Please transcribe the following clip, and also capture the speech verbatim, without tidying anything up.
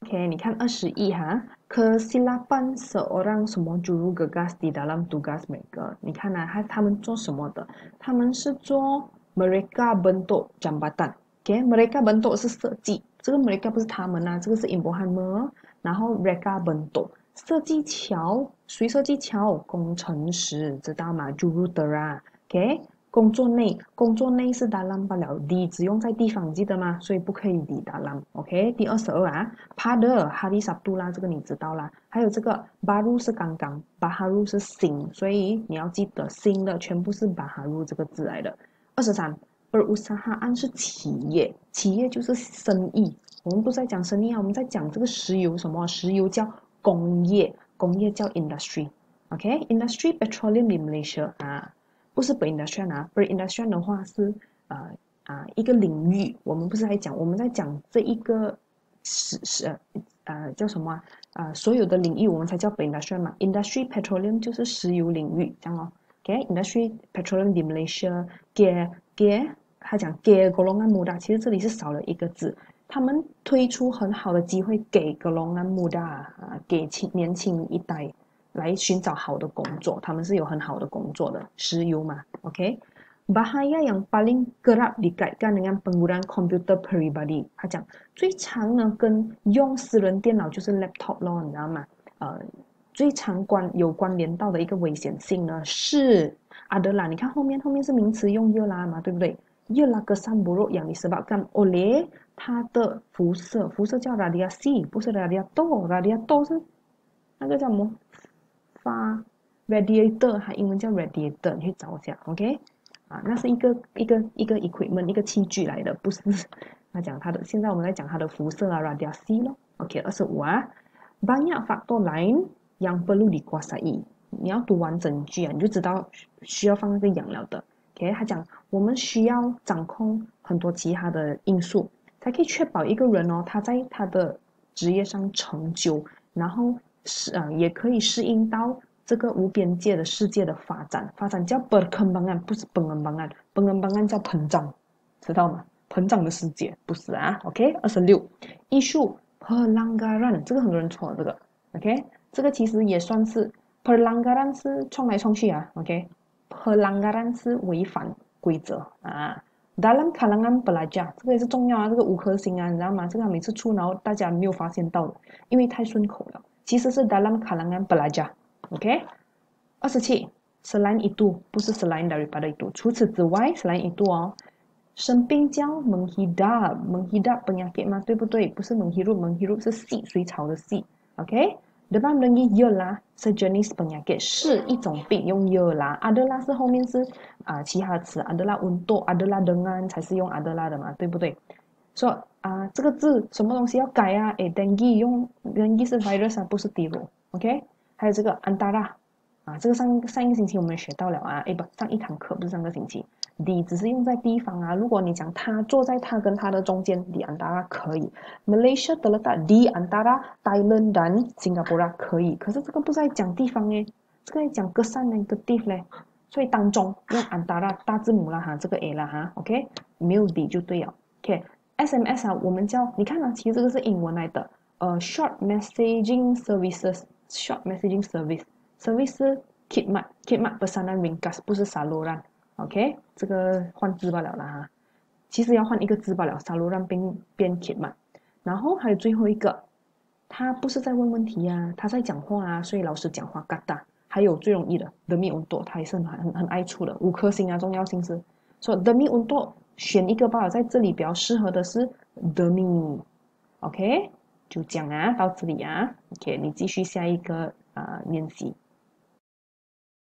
OK，你看二十一哈，kesilapan seorang semua juru gegas di dalam tugas mereka。你看啊，他他们做什么的？他们是做 mereka bentuk jambatan。OK，mereka bentuk 是设计，这个 mereka 不是他们啊，这个是 imbuhan me，然后 mereka bentuk 设计桥，谁设计桥？工程师，知道吗？jurutera。OK，工作内，工作内是 dalam 不了 d 只用在地方，记得吗？所以不可以 di dalam。OK，第二十二啊 pada hari Sabtu 啦，这个你知道啦。还有这个 baru 是刚刚 baharu 是新，所以你要记得新的全部是 baharu 这个字来的。二十三 perusahaan 是企业，企业就是生意。我们不是在讲生意啊，我们在讲这个石油什么？石油叫工业，工业叫 industry。OK，industry petroleum di Malaysia 啊。不是 per-industrial 啊 per-industrial 的话是呃啊、呃、一个领域，我们不是在讲，我们在讲这一个是是呃叫什么啊、呃、所有的领域我们才叫 per-industrial 嘛 industry petroleum 就是石油领域这样哦。 OK industry petroleum di Malaysia ge ge 他讲 ge golongan muda， 其实这里是少了一个字，他们推出很好的机会给 golongan muda 啊，给青年轻一代来寻找好的工作，他们是有很好的工作的，石油嘛 OK。 bahaya yang paling kerap dikaitkan dengan penggunaan komputer peribadi， 他讲最常呢跟用私人电脑就是 laptop 咯，你知道吗？呃，最常关有关联到的一个危险性呢是 adalah， 你看后面后面是名词用 ialah 嘛，对不对？ialah kesan buruk yang disebabkan oleh 它的辐射，辐射叫 radiasi， 不是 radiator， radiator 是那个叫什么？发 radiator， 它英文叫 radiator， 你去找一下 OK。 啊，那是一个一个一个 equipment 一个器具来的，不是他讲它的，现在我们在讲它的辐射啊 radiasi 咯。 OK， 二十五啊 banyak faktor lain yang perlu dikuasai， 你要读完整句啊，你就知道需要放那个养了的。 OK， 他讲我们需要掌控很多其他的因素，才可以确保一个人哦，他在他的职业上成就，然后是呃也可以适应到这个无边界的世界的发展。发展叫 perkembangan， 不是 pengembangan， pengembangan 叫膨胀，知道吗？膨胀的世界不是啊。 OK， 二十六 isu pelanggaran， 这个很多人错了这个 OK， 这个其实也算是 pelanggaran 是冲来冲去啊 OK， pelanggaran 是违反规则啊。dalam kalangan pelajar 这个也是重要啊，这个五颗星啊，你知道吗？这个每次出然后大家没有发现到的，因为太顺口了，其实是 dalam kalangan pelajar。 OK， 二十七 selain itu 不是 selain daripada itu， 除此之外 selain itu 哦，生病叫 menghidap menghidap penyakit 嘛，对不对？不是 menghirup menghirup 是细水草的细 OK。 demam dengue ialah sejenis penyakit 是一种病，用 ialah adalah 是后面是啊、呃、其他的词 adalah untuk adalah dengan 才是用 adalah 的嘛，对不对？说、so, 啊、呃、这个字什么东西要改啊？诶 dengue 用 dengue 是 virus 啊，不是 virus OK。 还有这个 antara 啊，这个上上一个星期我们学到了啊，诶不，上一堂课不是上个星期。di 只是用在地方啊，如果你讲他坐在他跟他的中间 di antara 可以。 Malaysia terletak di antara Thailand dan Singapura 可以，可是这个不是在讲地方诶，这个在讲 kesan negative 嘞，所以当中用 antara 大字母啦哈，这个 a 啦哈 OK， 没有 di 就对了 OK。 S M S 啊，我们叫你看啊，其实这个是英文来的，呃 short messaging services short messaging service service 是 khidmat khidmat pesanan ringkas 不是 saluran OK， 这个换字罢了啦哈，其实要换一个字罢了 saluran 变变 khidmat。 然后还有最后一个，他不是在问问题啊，他在讲话啊，所以老师讲话 kata。 还有最容易的 demi untuk， 他也是很很很爱出的，五颗星啊，重要性是说 demi untuk 选一个罢了，在这里比较适合的是 demi OK， 就讲啊，到这里啊 OK， 你继续下一个啊、呃、练习。